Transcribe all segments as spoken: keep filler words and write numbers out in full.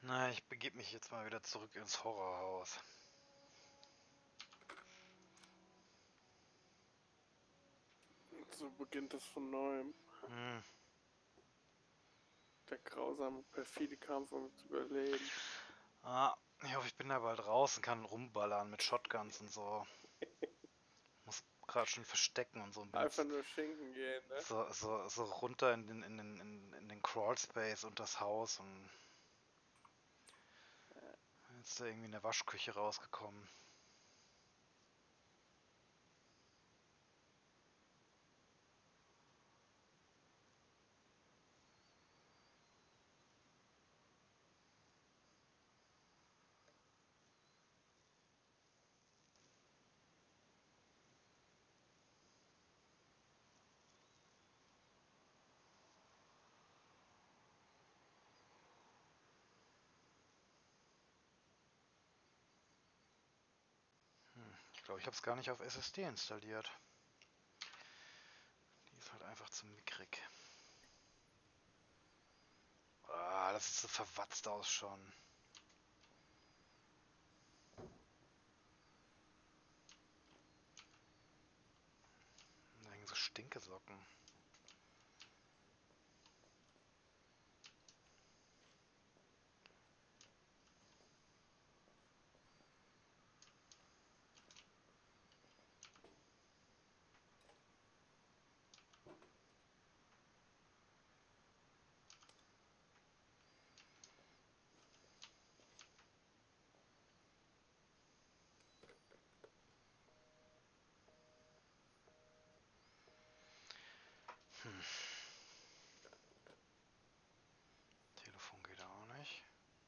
Na, ich begebe mich jetzt mal wieder zurück ins Horrorhaus. So beginnt es von neuem. Hm. Der grausame, perfide Kampf, um zu überleben. Ah, ich hoffe, ich bin da bald raus und kann rumballern mit Shotguns und so. Muss gerade schon verstecken und so und bin Einfach jetzt nur Schinken gehen, ne? so, so, so runter in den, in den, in, in den Crawlspace und das Haus und Ja. jetzt da irgendwie in der Waschküche rausgekommen. Hm. Ich glaube, ich habe es gar nicht auf S S D installiert. Die ist halt einfach zu mickrig. Ah, das sieht so verwatzt aus schon. Da hängen so Stinkesocken. Hm. Telefon geht auch nicht.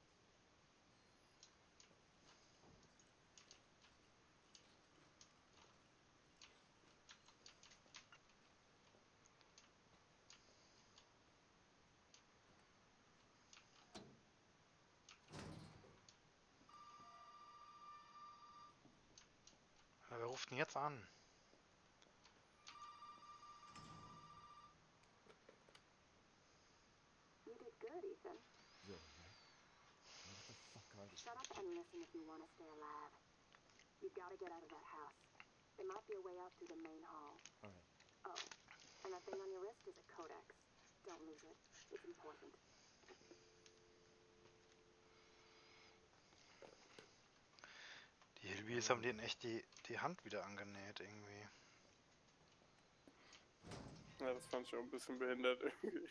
Ja, wer ruft denn jetzt an? You did good, Ethan. Zoe, right? Now what the fuck are these Shut up people? and listen if you want to stay alive. You've got to get out of that house. There might be a way out through the main hall. Alright. Oh, and that thing on your wrist is a codex. Don't lose it. It's important. Die Hillbillies haben denen echt die, die Hand wieder angenäht irgendwie. Ja, das fand ich auch ein bisschen behindert irgendwie.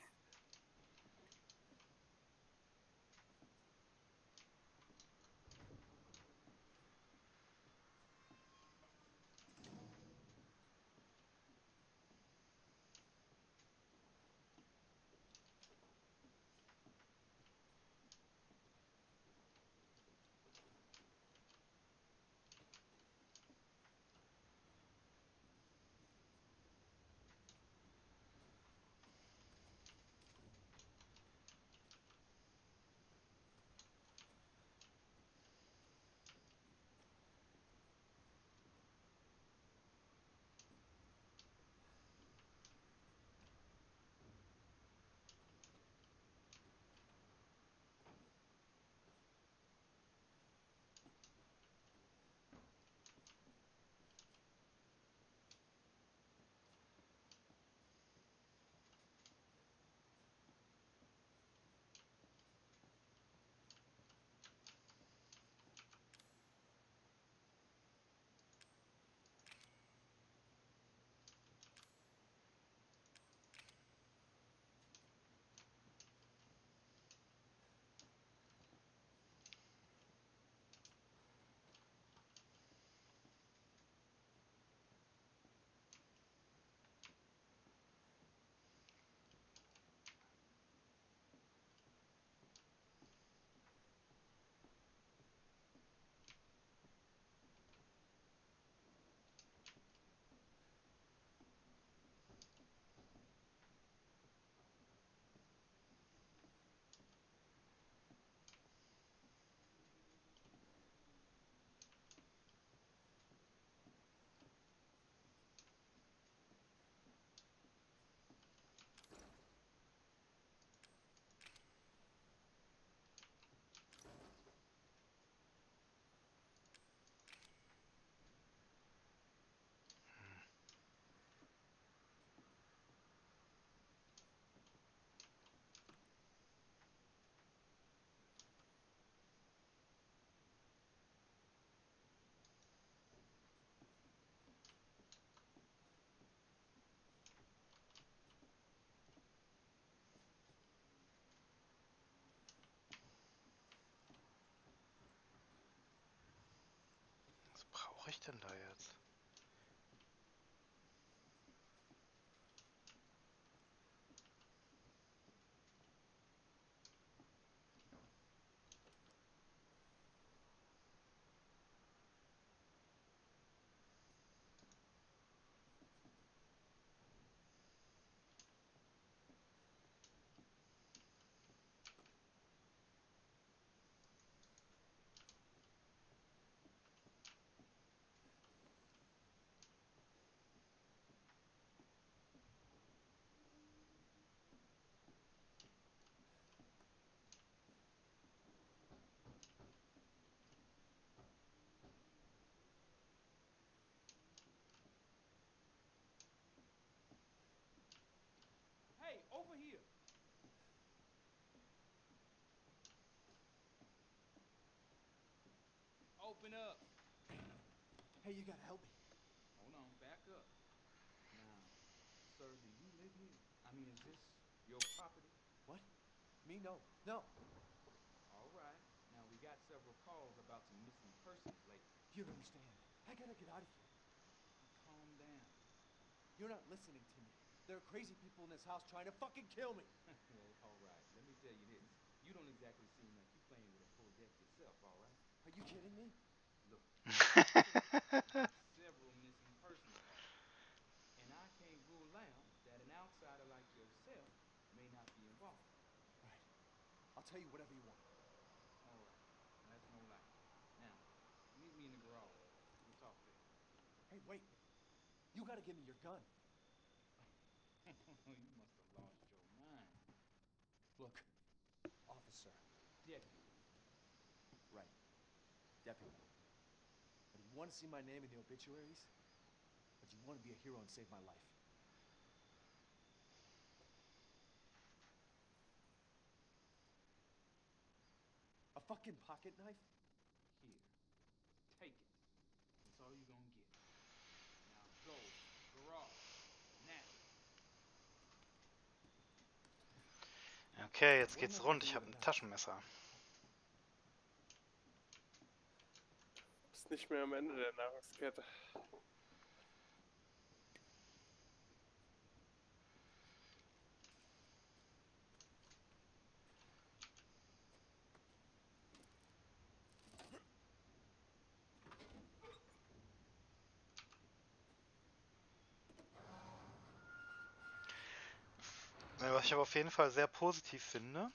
denn da jetzt? Hey, over here. Open up. Hey, you gotta help me. Hold on, back up. Now, sir, do you live here? I mean, is this your property? What? Me? No. No. All right. Now, we got several calls about some missing persons lately. You don't understand. I gotta get out of here. Calm down. You're not listening to me. There are crazy people in this house trying to fucking kill me. Well, all right. Let me tell you this. You don't exactly seem like you're playing with a full deck yourself, all right? Are you kidding me? Look, several missing persons calls. And I can't rule out that an outsider like yourself may not be involved. Right. I'll tell you whatever you want. All right. Well, that's more like it. Now, meet me in the garage. We'll talk there. Hey, wait. You gotta give me your gun. You must have lost your mind. Look, officer. Deputy. Right. Deputy. But you want to see my name in the obituaries? But you want to be a hero and save my life? A fucking pocket knife? Here. Take it. That's all you're gonna get. Now go. Garage. Now. Okay, jetzt geht's rund. Ich habe ein Taschenmesser. Ist nicht mehr am Ende der Nahrungskette. Ja, was ich aber auf jeden Fall sehr positiv finde.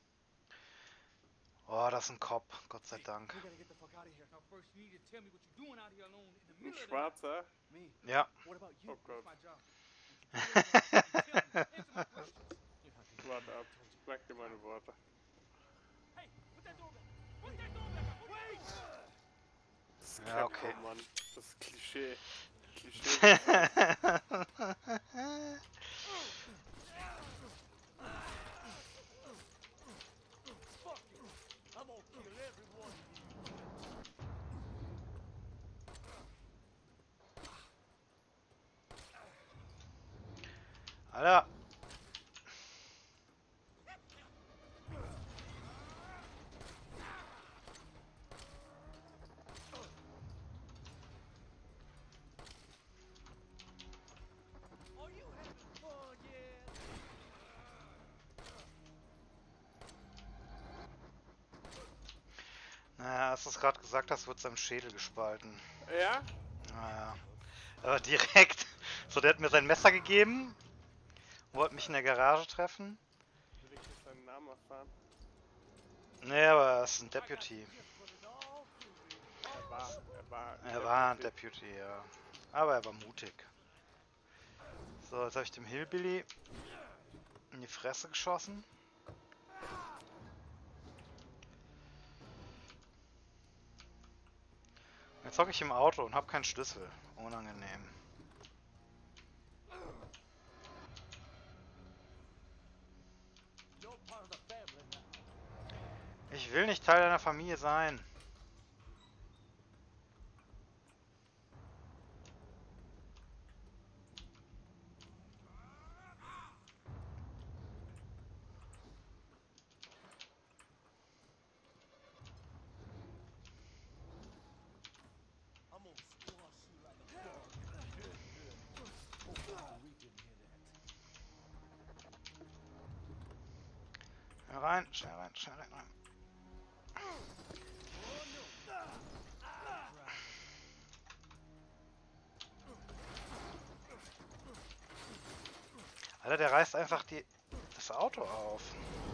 Oh, das ist ein Cop, Gott sei Dank. We gotta get the fuck out of here. Now first you need to tell me what you're doing out here alone in the Ein middle of the night. Schwarzer? Me? Ja. What about you? Oh Gott. That's my job. Once you do your job, you tell me. Answer my questions. You're not gonna Warte ab. Merk dir meine Worte. Hey, put that door back. Put that door back. Wait. Das Ja, kennt okay. man, Mann. Das ist Klischee. Klischee. Fuck you. I'm gonna kill everyone. Alter. Are you having fun yet? Naja, als du es gerade gesagt hast, wird seinem Schädel gespalten. Ja? Naja. Aber direkt. So, der hat mir sein Messer gegeben. Wollte mich in der Garage treffen. Will ich nicht seinen Namen erfahren? Nee, aber er ist ein Deputy. Er war, er war. Er war ein Deputy, ja. Aber er war mutig. So, jetzt habe ich dem Hillbilly in die Fresse geschossen. Jetzt hocke ich im Auto und habe keinen Schlüssel. Unangenehm. You're part of the family now. Ich will nicht Teil deiner Familie sein. I'm gonna squash Schnell rein, schnell rein, schnell rein. rein. Alter, der reißt einfach die, das Auto auf.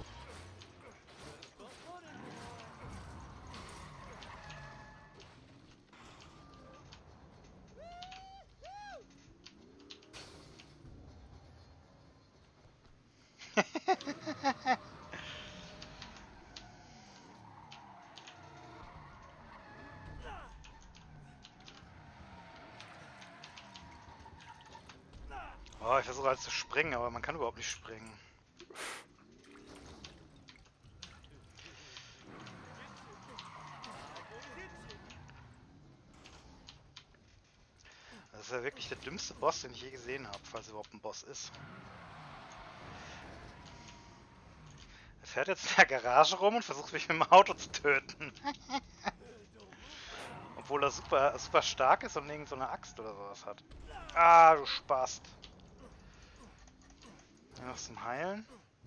Oh, ich versuche halt zu springen, aber man kann überhaupt nicht springen. Das ist ja wirklich der dümmste Boss, den ich je gesehen habe, falls es überhaupt ein Boss ist. Er fährt jetzt in der Garage rum und versucht mich mit dem Auto zu töten. Obwohl er super, super stark ist und irgend so eine Axt oder sowas hat. Ah, du Spast. Noch zum Heilen.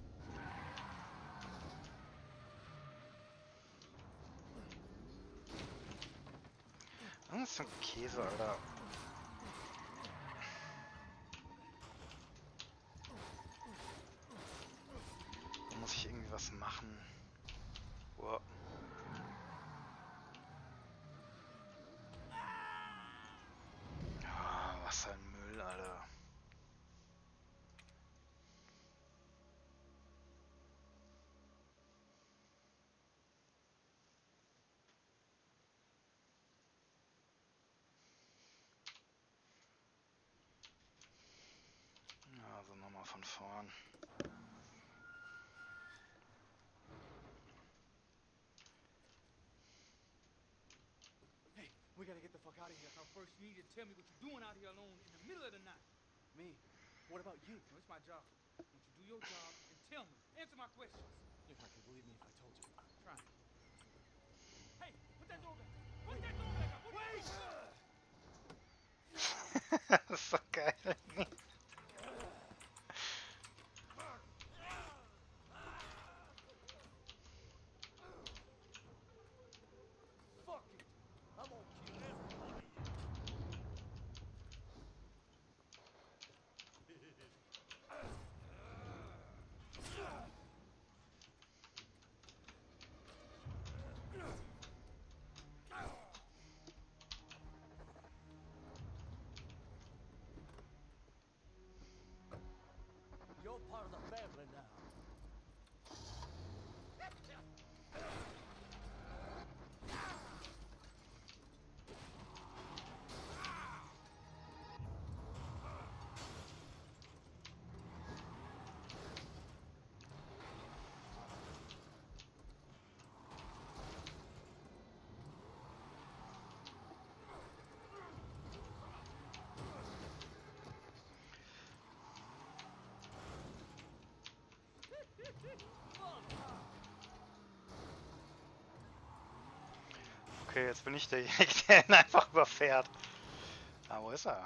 Was ist für ein Käse, Alter? Da muss ich irgendwie was machen. Wow. Ja, was ein Müll, Alter. Also nochmal von vorn. Hey, we gotta get the fuck out of here. Now first you need to tell me what you're doing out here alone in the middle of the night. Me? What about you? Well, it's my job. Won't you do your job and tell me? Answer my questions. You're not gonna believe me if I told you. Try. Hey, put that door back. Put that door back up. Wait! Das ist so geil. Fuck it! I'm gonna kill everybody. You're part of the family now. Okay, jetzt bin ich derjenige, der ihn einfach überfährt. Ah, wo ist er?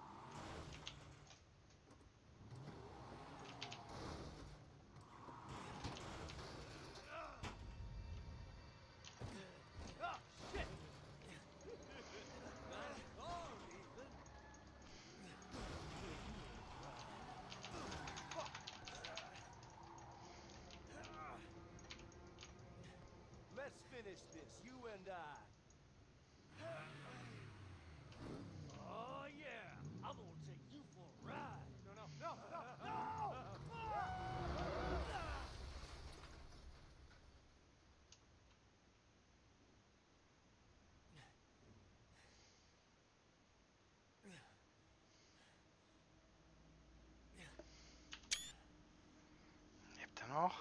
Let's finish this, you and I. Oh yeah, I'm gonna take you for a ride. No, no, no, no, no! Lebt er noch?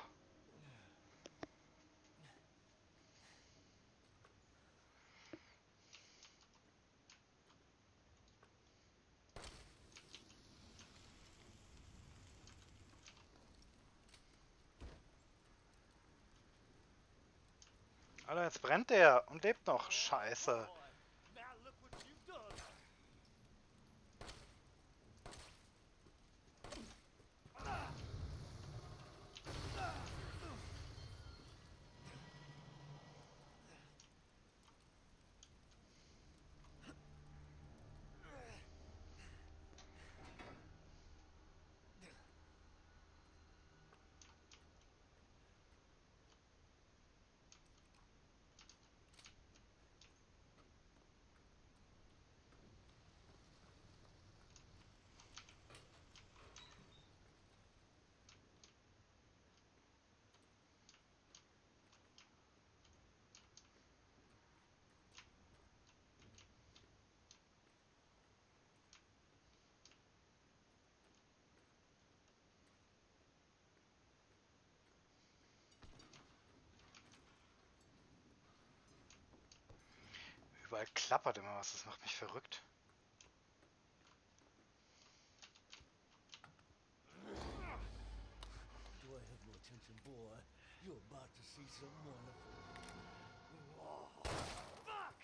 Alter, jetzt brennt der und lebt noch. Scheiße. Now look what you've done. Überall klappert immer was, das macht mich verrückt. Do I have your attention, boy? You're about to see some wonderful. Oh, fuck!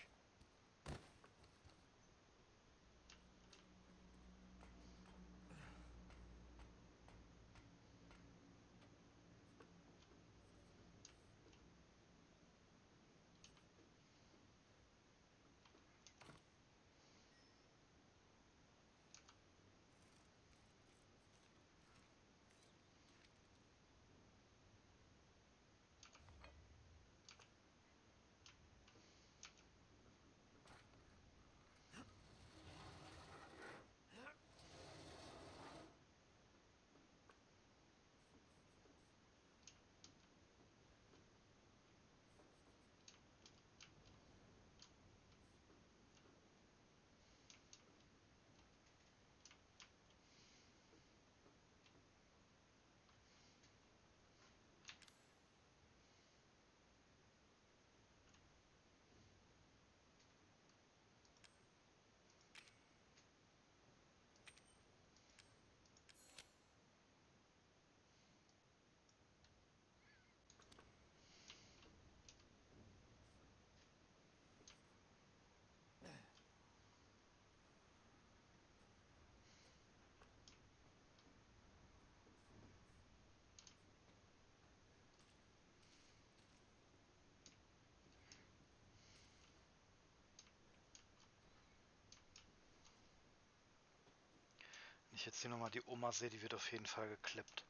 Wenn ich jetzt hier nochmal die Oma sehe, die wird auf jeden Fall geklippt.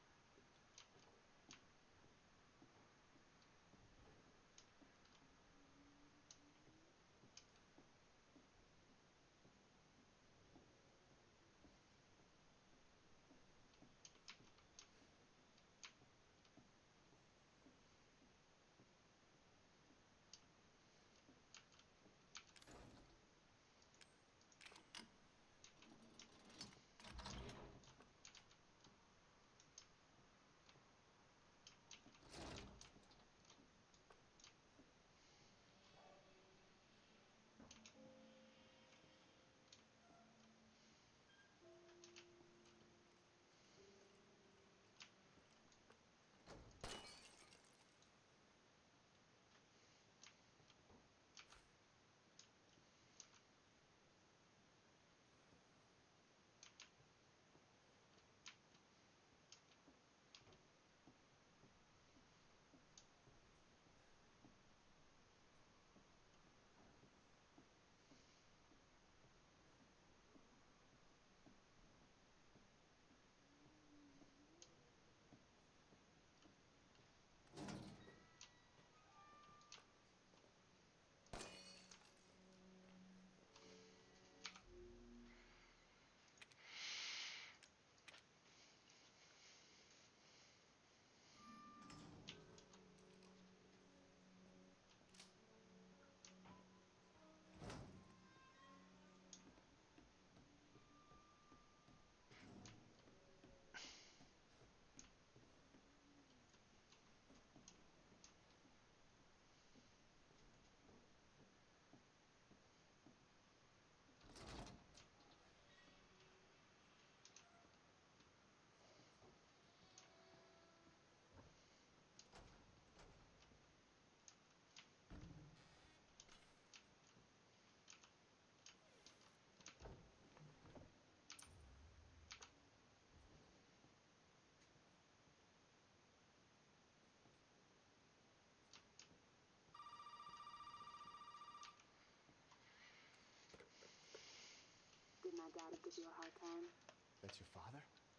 Did my daddy give you a hard time? That's your father?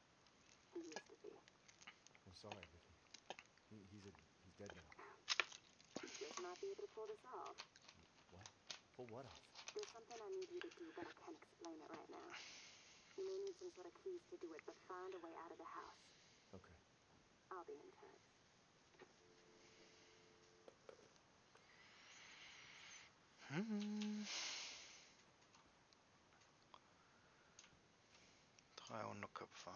He used to be. I'm sorry, Vicky. He, he's a, he's dead now. Just might be able to pull this off. What? Pull what off? There's something I need you to do, but I can't explain it right now. You may need some sort of keys to do it, but find a way out of the house. Okay. I'll be in touch. Hm. Drei Hundeköpfe.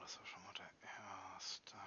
das war schon mal der erste.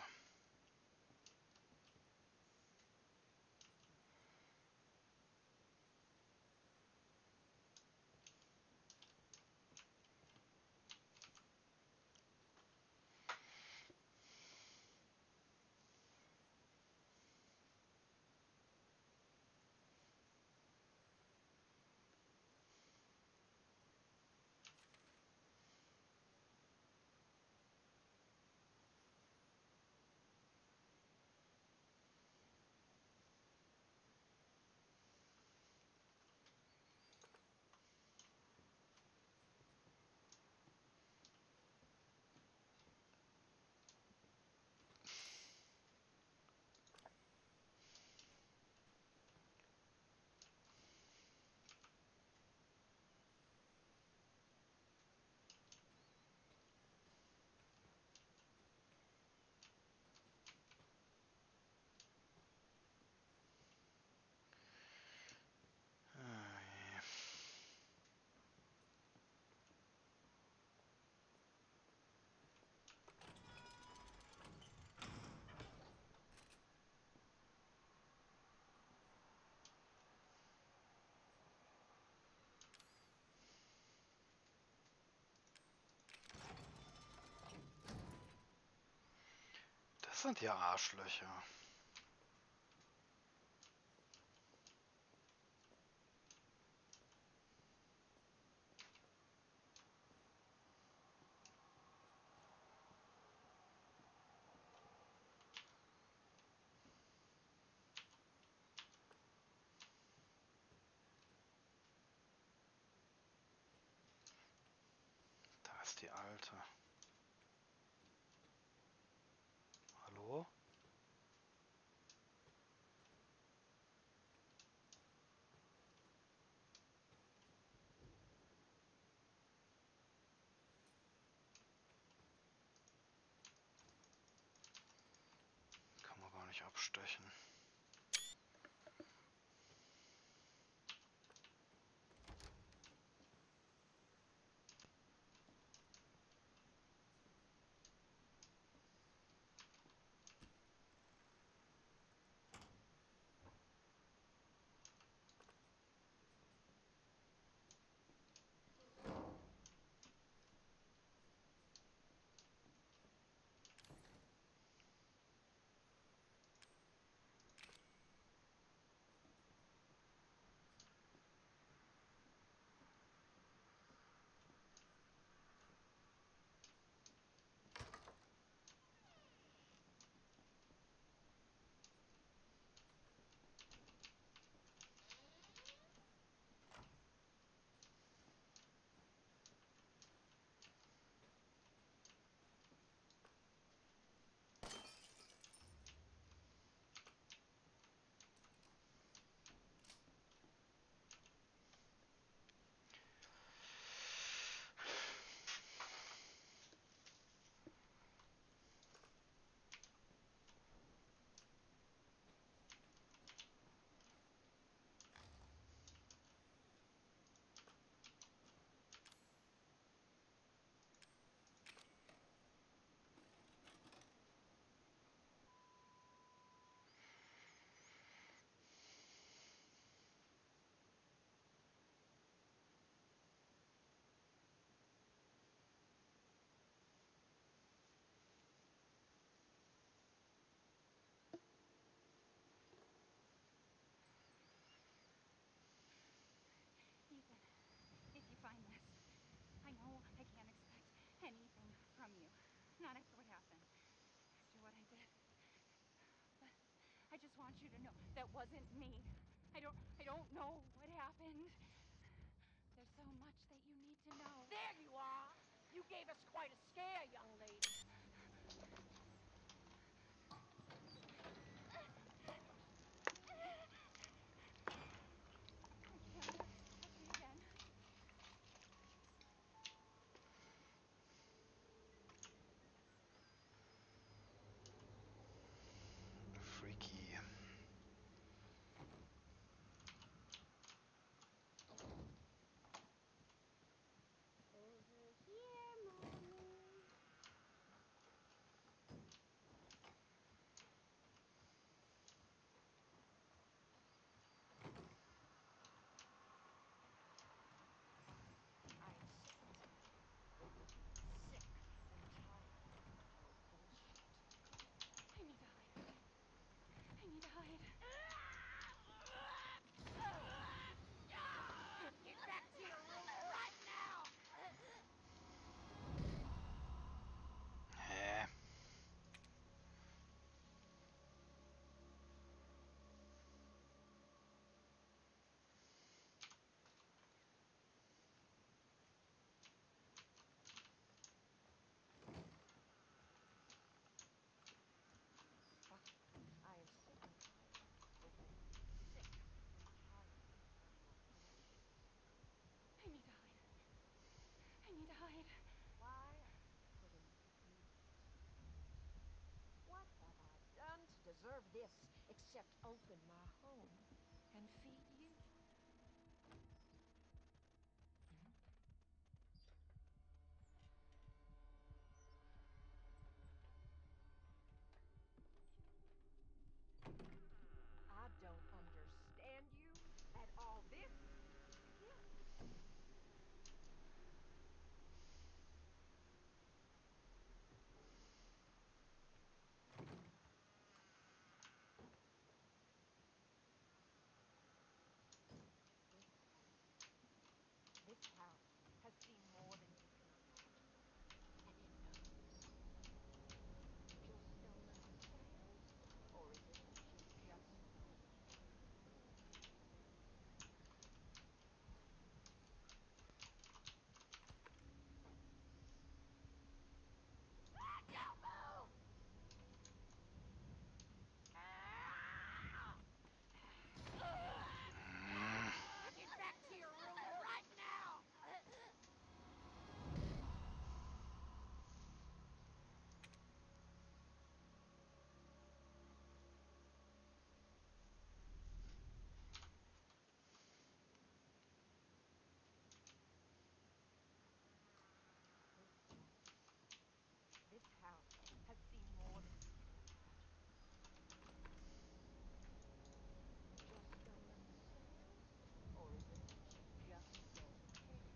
Ah, das sind ja Arschlöcher. Da ist die Alte. Hallo? Kann man gar nicht abstechen. Ethan, if you find this, I know I can't expect anything from you. Not after what happened. After what I did. But I just want you to know that wasn't me. I don't I don't know what happened. There's so much that you need to know. There you are! You gave us quite a scare, young lady. I can't let this happen again. Freaky. Over here, mommy. except open my home and feed you. I don't understand you at all. This, this. This house has seen more than you can imagine, and it knows. Just don't understand, or is it that you just don't care? Ah, don't move! Ah! Get back to your room right now! This house has seen more than you can imagine. Just don't understand? Or is it that you just don't care?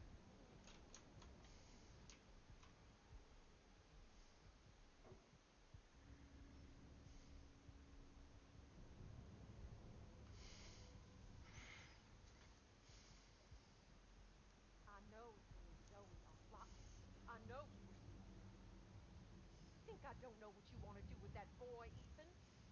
I know you and Zoe are plotting. I know you were scheming. Think I don't know what you want to do with that boy, Ethan?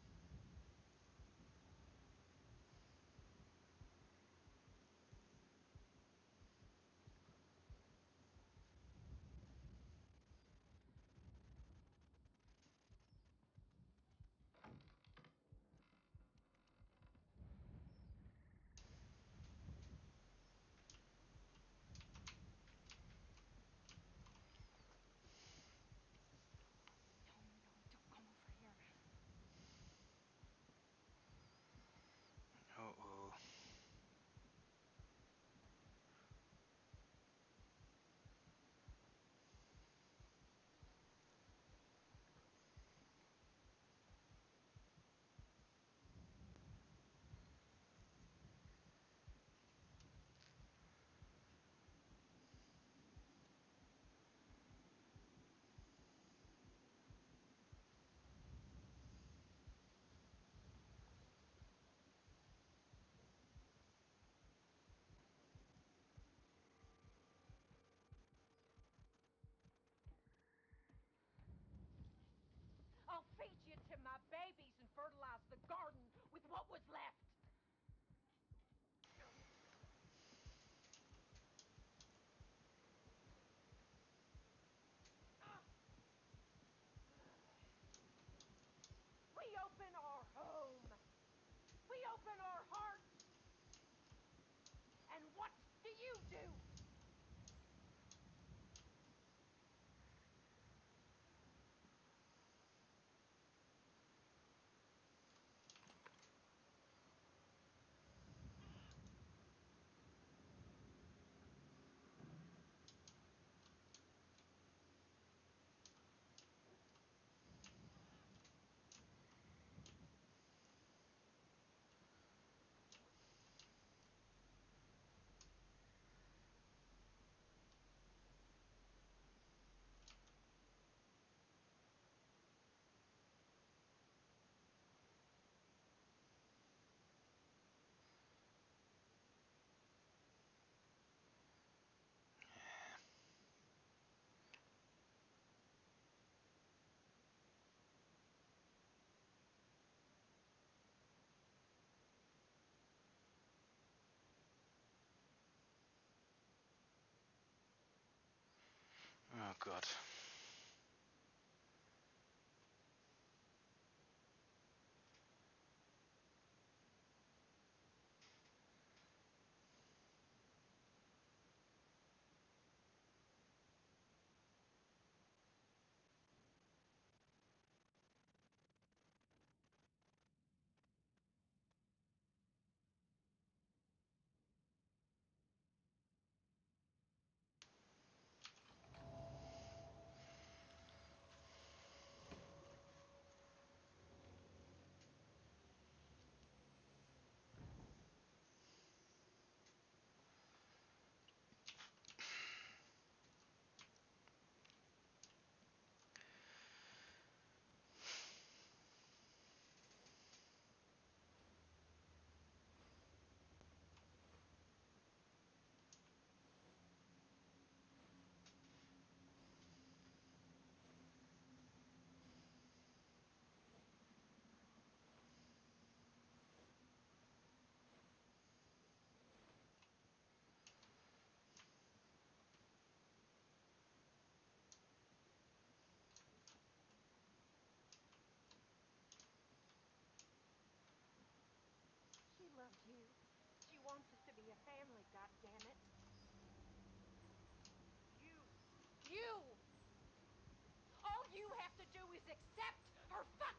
No, no, don't come over here. Uh-oh. I'll feed you to my babies and fertilize the garden with what was left. We open our home. We open our hearts. And what do you do? Oh Gott.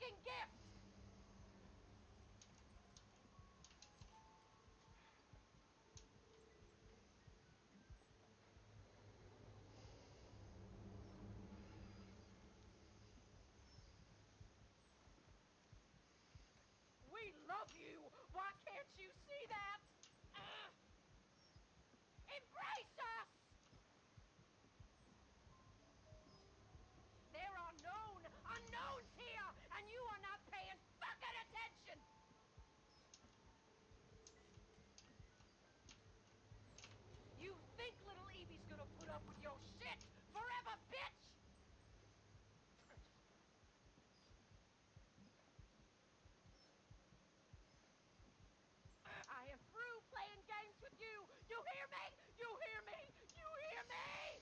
fucking gift! We love you! Why can't you see that? Uh, embrace us! There are known unknowns here, and you are not paying fucking attention! You think little Evie's gonna put up with your shit forever, bitch? I am through playing games with you! You hear me? You hear me? You hear me?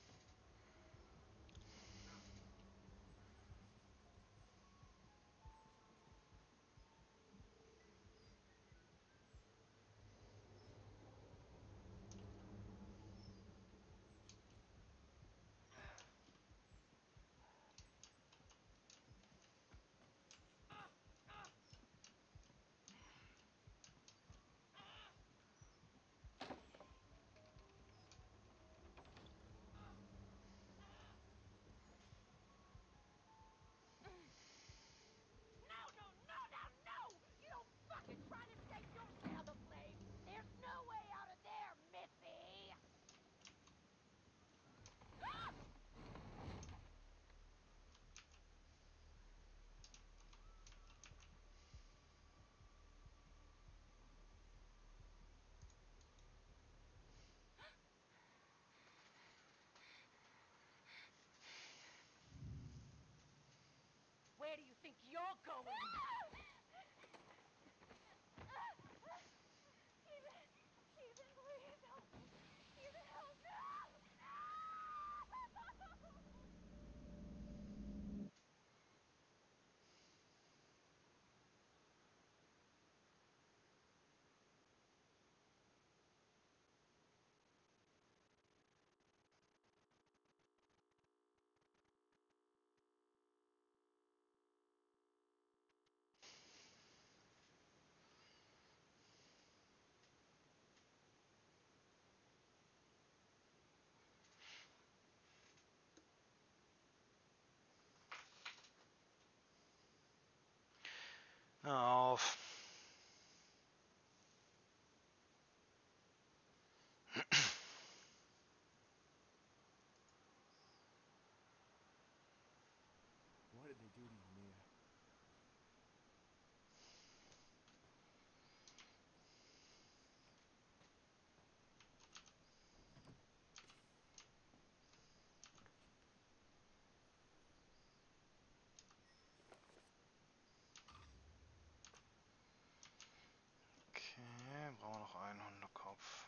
No, no, no, no, no! You don't fucking try to take your share of the blame! There's no way out of there, Missy! Ah! Where do you think you're going? Stephen, Stephen, please help me. Stephen, help me. Hör auf. What did they do to you, Mia? Okay, brauchen wir noch einen Hundekopf.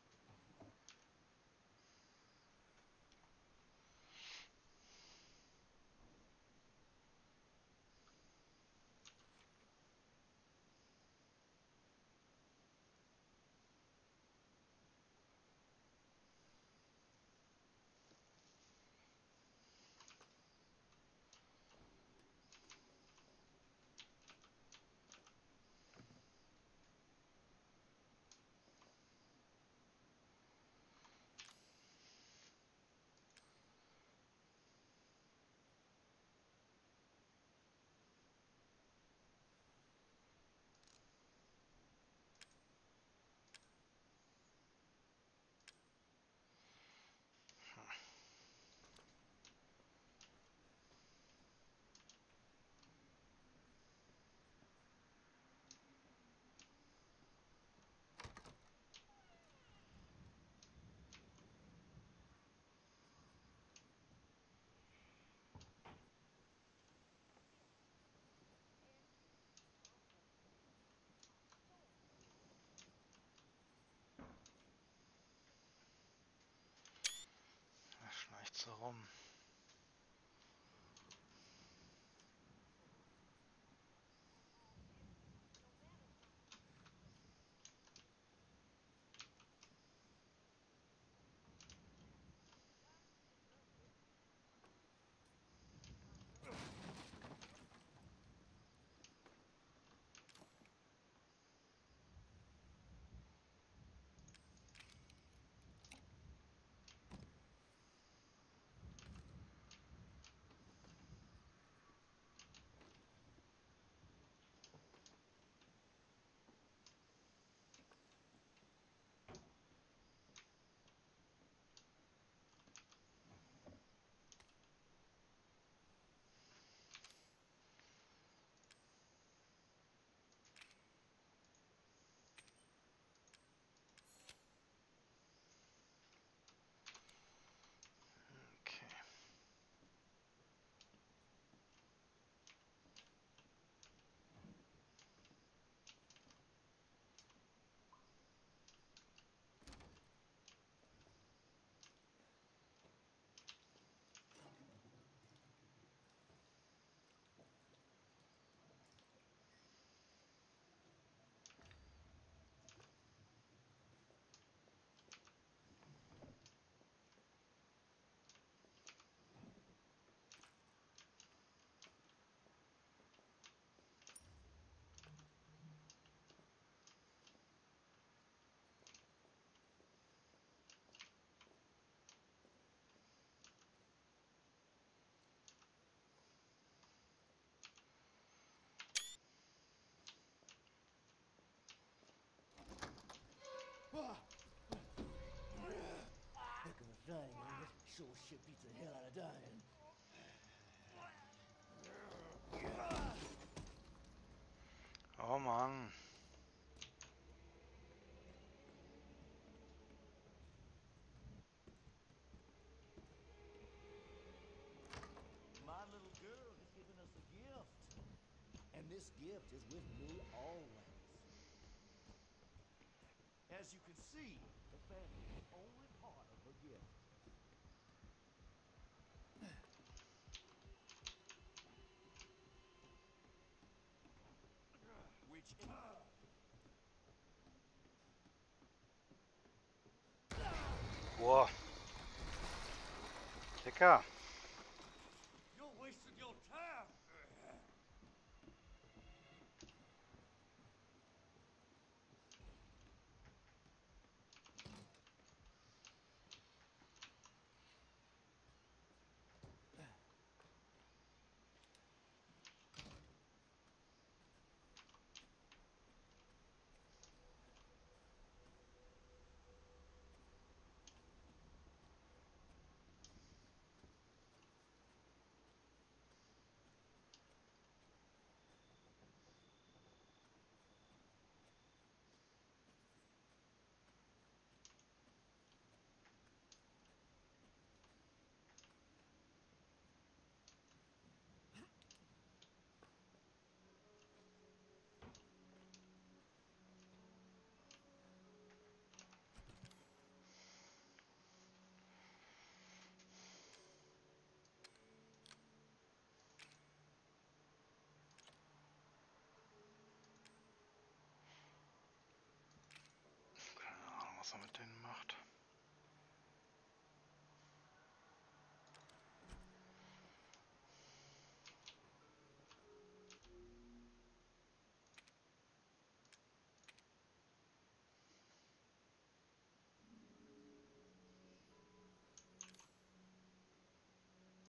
Er schleicht so rum. sure shit beats the hell out of dying. Oh Mann. My little girl has given us a gift. And this gift is with me always. As you can see, the family is only part of her gift. Which Boah. Dicker.